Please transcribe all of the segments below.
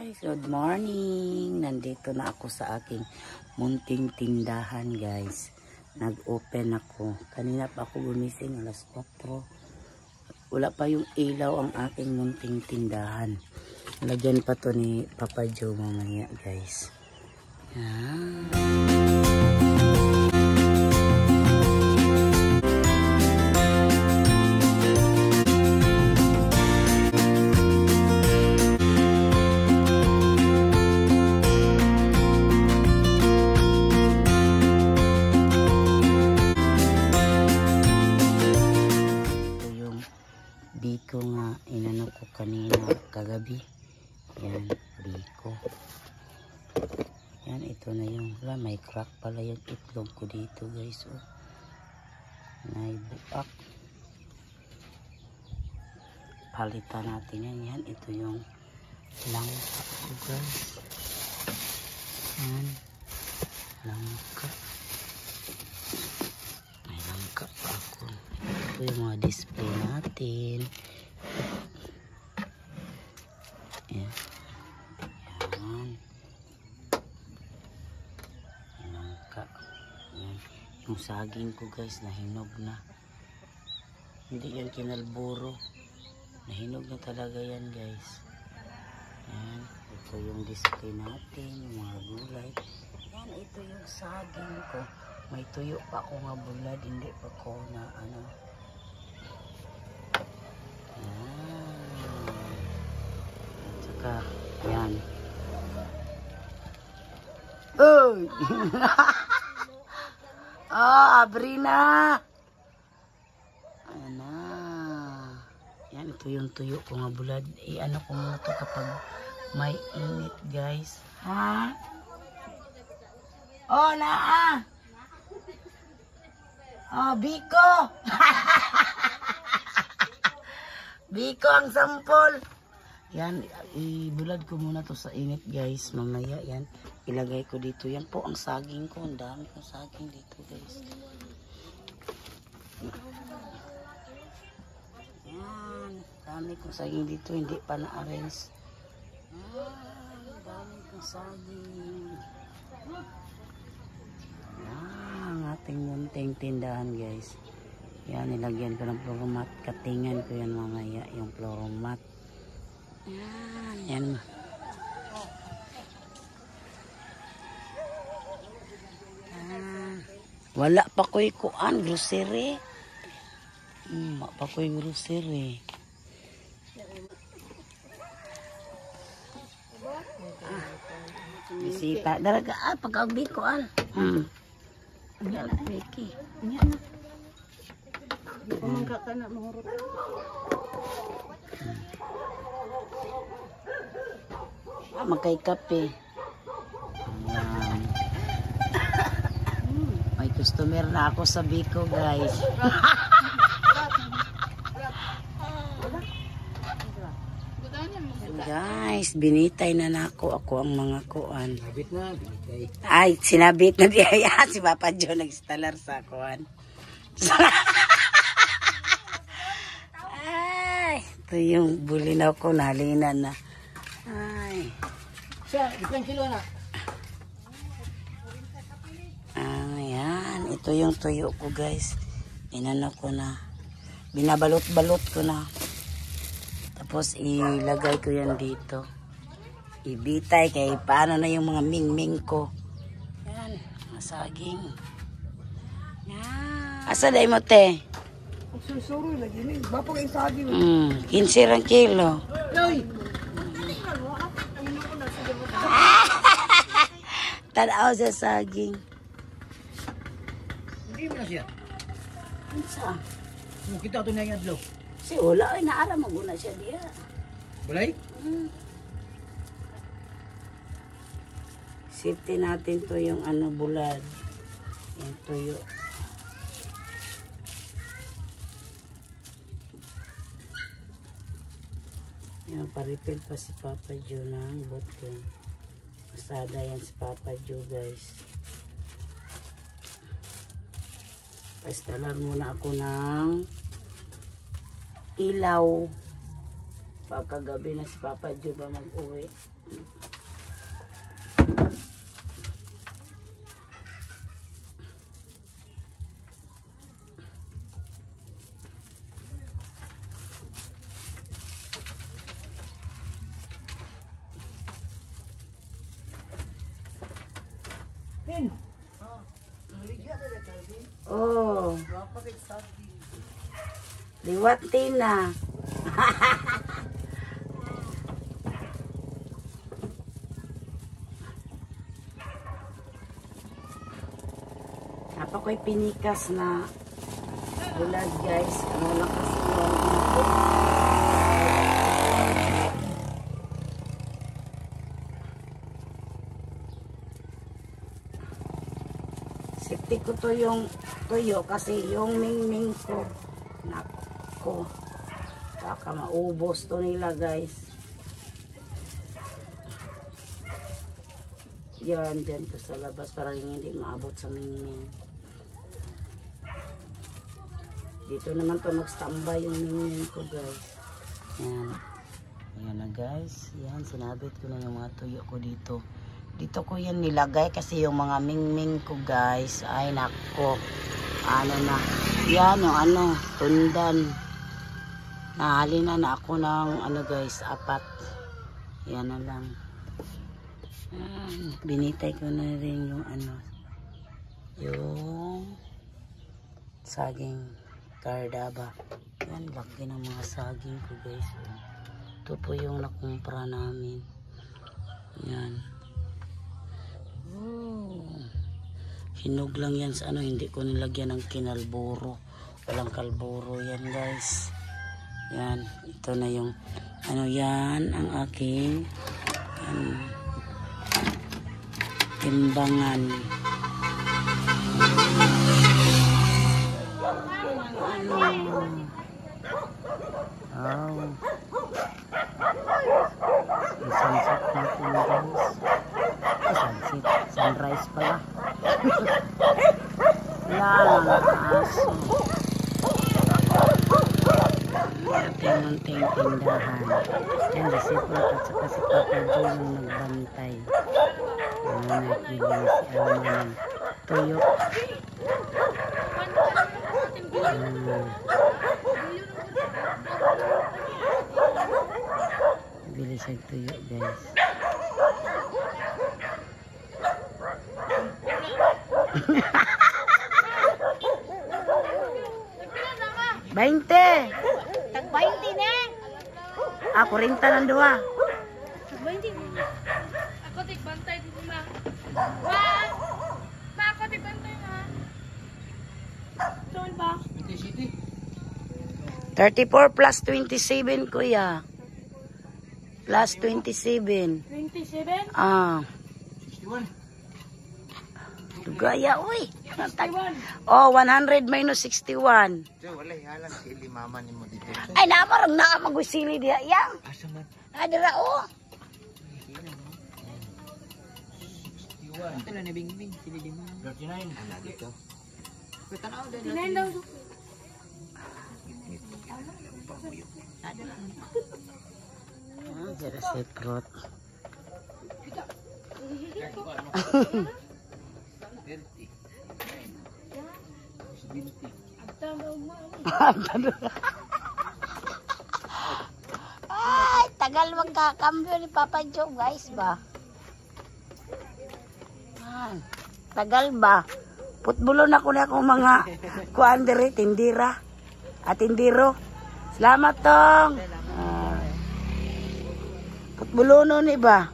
Guys, good morning. Nandito na ako sa aking munting tindahan, guys. Nag-open ako. Kanina pa ako gumising, alas 4. Wala pa yung ilaw ang aking munting tindahan. Lagyan pa to ni Papa Joe mamaya, guys. Yan. Biko nga inano ko kanina kagabi. Yan, biko. Yan, ito na yung may crack pala yung itlog ko dito, guys. Oh. Naibuak. Palitan natin yan. Yan, ito yung langka ko, guys. Yan, langka. May langka pa ako. Ito yung mga display natin. Yan. Yan. Langka. Yan. Yung saging ko, guys, nahinog na. Hindi yan kinalburo. Nahinog na talaga yan, guys. Yan. Ito yung display natin. Yung mga gulay. Yan. Ito yung saging ko. May tuyo pa ako nga bulad. Hindi pa ko na ano. Yan. Uy! Oh, abri na! Ayan na. Yan, ito yung tuyo ko nga bulad. Ano ko muna ito kapag may init, guys. Ha? Oh, naa! Oh, biko! Biko ang sampol! Yan, ibulad ko muna to sa init, guys. Mamaya yan, ilagay ko dito. Yan po ang saging ko. Ang dami kong saging dito, guys. Yan, dami kong saging dito. Hindi pa na-arrange. Yan, dami kong saging. Yan, ang ating munting tindahan, guys. Yan, nilagyan ko ng floor mat. Katingan ko yan mamaya, yung floor mat. Yan, yan. Wala pa ko'y kuan, grocery. Wala pa ko'y grocery. Bisita. Daraga, pag-agbi kuan. Wala na, Becky. Yan na. Di pa mangka ka na, mahurot. Magkay kape. Ayan. May customer na ako sa Biko, guys. Guys, binitay na nako ako ang mga kuan. Sinabit na, binitay. Ay, sinabit na diya. Si Papa Joe nag-stalar sa kuan. Ay, ito yung bulinaw ko, nalinan na. Ay. Siya, isang kilo na. Ayan, ito yung tuyo ko, guys. Inano ko na. Binabalot-balot ko na. Tapos ilagay ko yan dito. Ibitay kay paano na yung mga ming-ming ko. Yan, mga saging. Yan. Asa day mo, te? Susuro lagi ni. Bapak yung saging. 15 rang kilo. Yoy! Tanaw sa saging. Hindi mo na siya. Saan? Kita ito na yung adlaw. Si wala ay naaram mo na siya diya. Balay? Safety natin to yung ano bulad. Yung tuyo. Yan, paripil pa si Papa Joe ng bottle. Masada yan si Papa Joe, guys. Pastalan muna ako ng ilaw. Pagkagabi na si Papa Joe ba mag-uwi. Oh. Liwati na. Ako'y pinikas na bulag guys. Ano lang kasi yung dito. Safety ko to yung tuyo kasi yung mingming ko. Nako. Baka maubos to nila guys. Yan, dyan ko sa labas para hindi maabot sa mingming. Dito naman to magstambay yung mingming ko guys. Yan. Ayan na guys. Yan, sinabit ko na yung mga tuyo ko dito. Dito ko yan nilagay kasi yung mga mingming ko guys. Ay nako. Ano na. Yan yung ano, tundan. Nahalina na ako ng ano guys, 4. Yan na lang. Binitay ko na rin yung ano. Yung saging kardaba. Yan, laki ng mga saging ko guys. Ito po yung nakumpra namin. Yan. Oh. Hinog lang yan sa ano, hindi ko nilagyan ng kinalburo. Walang kalburo yan guys. Yan, ito na yung ano yan, ang aking timbangan. Oh. Sunset natin guys. Sunset. Sunrise pala. Wala lang aso. Munting tindahan. Yan, disipot at saka si Papa Joe yung nagbantay. Nakilig si Alma ng tuyo. Bilis ang tuyo guys. Bainte. Tag 20 na. Ako rin tanang dua. 20. Ako tigbantay dito na. Ma, ako tigbantay na. Saan ba? 34 plus 27 kuya. Plus 27. 27? Ah. 61. Dugaya uy. Oh, 100 minus 61. So, wala halang si mama ni mo dito. Ay, namarang na magusili diya yang. Asa man? Adira oh. 61. Ito na nabing-bing. Sili di mo. 39. Ano dito? Tanaw din. 39 daw. Ah, jara seprot. Ay, tagal magkakambyo ni Papa Joe guys ba? Ay, tagal ba? Putbulon ako na akong mga kuandere, tindira at tindiro. Salamat tong. Putbulono ni ba?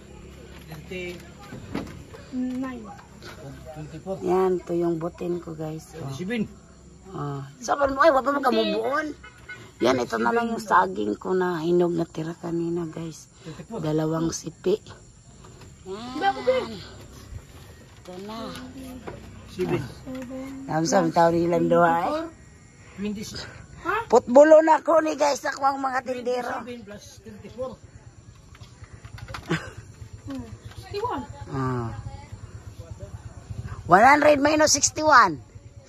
9. 24. Yan, to yung butin ko guys. Oh. 27. Sabar mo, ay, wala pa kamubuon. Yan, ito na lang yung saging ko na hinog na tira kanina guys. 2 sipi. Yan. Ito na. 7. Namsam tao nilang doha eh. 26. Putbulo na ko ni guys, ako ang mga tindero. 7 plus 24. 61. 100 minus 61.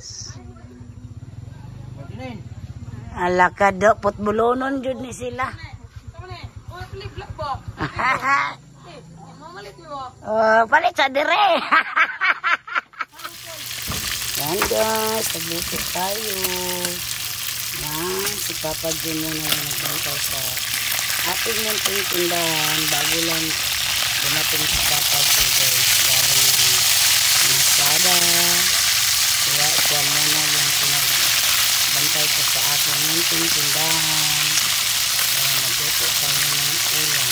49. Ala ka do, putbulonon jud ni sila. Oh, palit sa dire. Yan guys, tagbukit tayo. Yan, si Papa Jun na nagbantay sa ating munting tindahan bago lang dumating si Papa Jun guys. Galing ng kalsada. Kaya siya muna yung pinagbantay ko sa aking munting tindahan. Para magluto tayo ng ulam.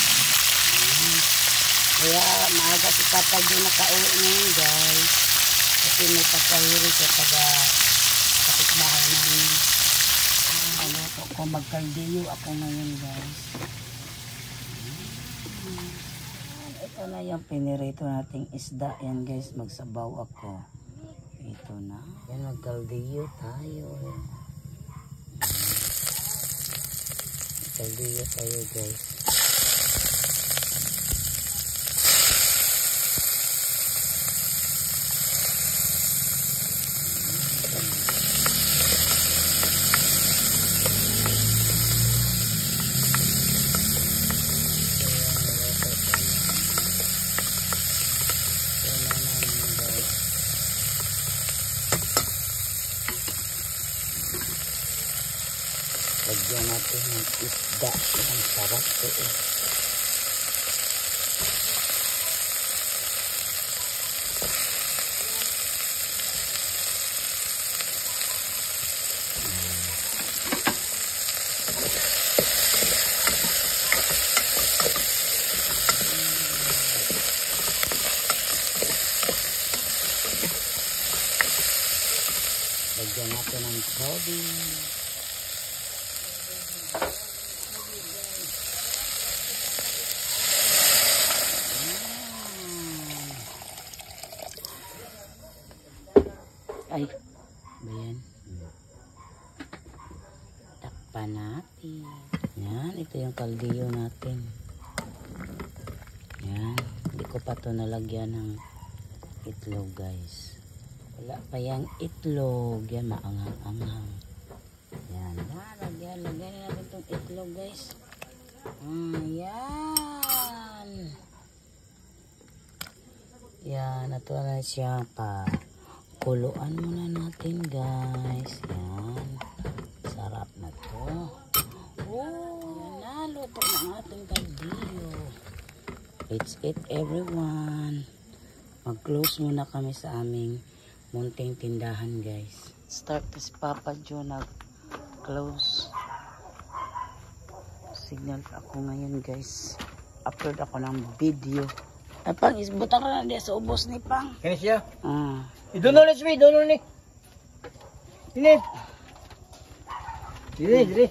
Kaya maaga si Papa yung nakauwi ngayon guys. Kasi may pasahero siya taga kapitbahay namin. Maluto ko magkaldiyo ako ngayon guys. Ito na yung pinirito nating isda. Yan guys, magsabaw ako. Ito na. Yan, magkaldiyo tayo. Magkaldiyo tayo guys. Lagyan natin ng isda. Ang sarap to eh. Lagyan natin ng tubig. Ay, ba yan? Takpan natin. Yan, ito yung kaldiyo natin. Yan, hindi ko pa ito nalagyan ng itlog guys. Wala pa yung itlog. Yan, maanghang-anghang. Yan, lagyan natin itong itlog guys. Yan. Yan, ito na siya pa. Kuluan muna natin guys. Yan. Sarap na to. Oh, naluto ng ating kaldiyo. Let's eat everyone. Mag-close muna kami sa aming munting tindahan guys. Start to si Papa Joe nag-close. Signal ako ngayon guys. Upload ako ng video. Ay pang, isbutang na diya sa ubos ni Pang. Kaya siya? Doon Let's be, doon ni. Ini. Dire.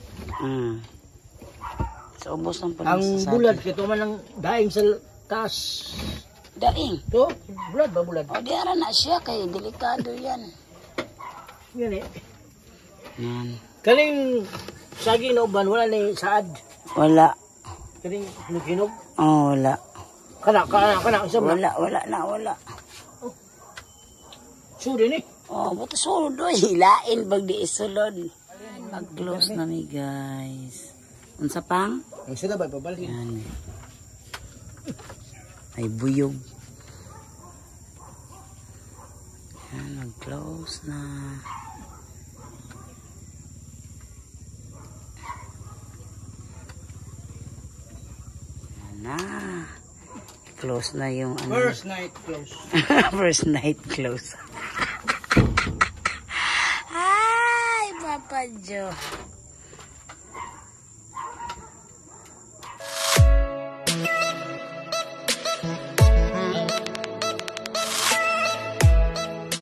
Sa ubos ng Ang panagsasagi. bulad kito man ang daing sa taas. Daing. To, bulad ba bulad? O di ara na siya kay delikado yan. Yan eh. Yan. Kaling saging na uban wala ni saad. Wala. Kaling kinog. Oh, wala. Kana isa man. Wala. Suri ni. Oh, buto sulod oy. Hilain bag di isulod. Mag-close na ni guys. Unsa pang? Ang sila ba pabalhin? Yan. Ay buyog. Yan, mag-close na. Yan na. Close na yung ano. First night close. First night close. Ay, Papa Joe.